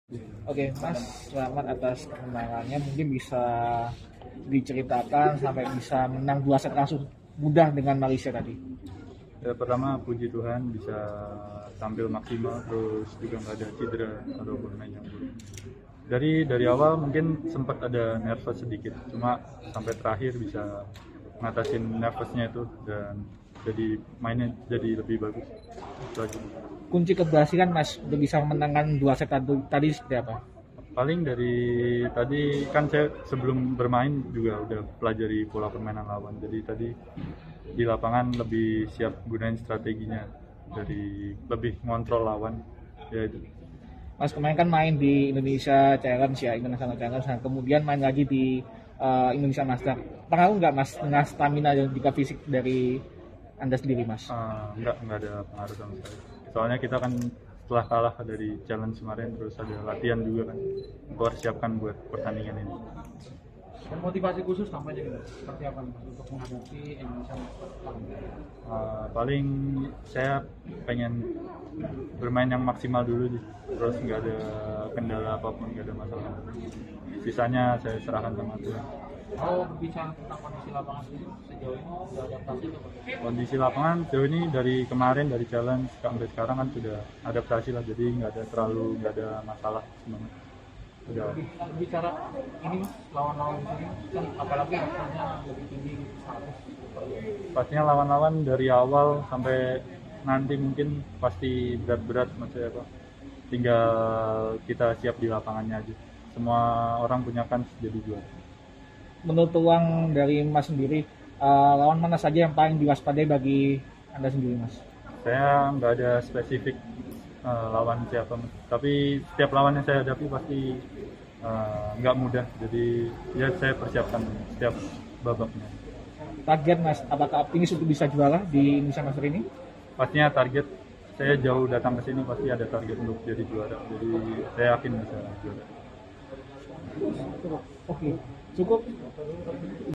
Oke, Mas, selamat atas kemenangannya. Mungkin bisa diceritakan sampai bisa menang 2 set langsung mudah dengan Malaysia tadi. Ya, pertama puji Tuhan bisa tampil maksimal, terus juga nggak ada cedera atau bermain yang buruk. Dari awal mungkin sempat ada nervous sedikit, cuma sampai terakhir bisa ngatasin nervousnya itu dan jadi mainnya jadi lebih bagus lagi. Kunci keberhasilan Mas untuk bisa memenangkan 2 set tadi seperti apa? Paling dari tadi kan saya sebelum bermain juga udah pelajari pola permainan lawan, jadi tadi di lapangan lebih siap gunain strateginya, dari lebih ngontrol lawan ya itu. Mas kemarin kan main di Indonesia Challenge ya, International Challenge, nah, kemudian main lagi di Indonesia Master. Pengaruh nggak Mas dengan stamina dan juga fisik dari Anda sendiri Mas? Enggak ada pengaruh sama sekali, soalnya kita kan setelah kalah dari challenge kemarin terus ada latihan juga kan, mempersiapkan buat pertandingan ini. Dan motivasi khusus tampaknya gitu, seperti apa Mas untuk menghadapi Indonesia Master? Paling saya pengen bermain yang maksimal dulu sih, terus nggak ada kendala apapun, nggak ada masalah, sisanya saya serahkan sama Tuhan. Kalau berbicara tentang kondisi lapangan sendiri sejauh ini sudah adaptasi atau bagaimana? Kondisi lapangan sejauh ini dari kemarin dari challenge sampai sekarang kan sudah adaptasi lah, jadi nggak ada masalah sebenarnya. Udah. Bicara ini Mas, lawan-lawan di sini kan apalagi rasanya lebih tinggi 100. Pastinya lawan-lawan dari awal sampai nanti mungkin pasti berat-berat, maksudnya apa? Tinggal kita siap di lapangannya aja. Semua orang punya kans jadi juara. Menurut uang dari Mas sendiri, lawan mana saja yang paling diwaspadai bagi Anda sendiri Mas? Saya nggak ada spesifik lawan siapa, tapi setiap lawan yang saya hadapi pasti nggak mudah. Jadi ya saya persiapkan setiap babaknya. Target Mas, apakah optimis untuk bisa juara di Indonesia Master ini? Pastinya target, saya jauh datang ke sini pasti ada target untuk jadi juara. Jadi saya yakin bisa juara. Oke, cukup.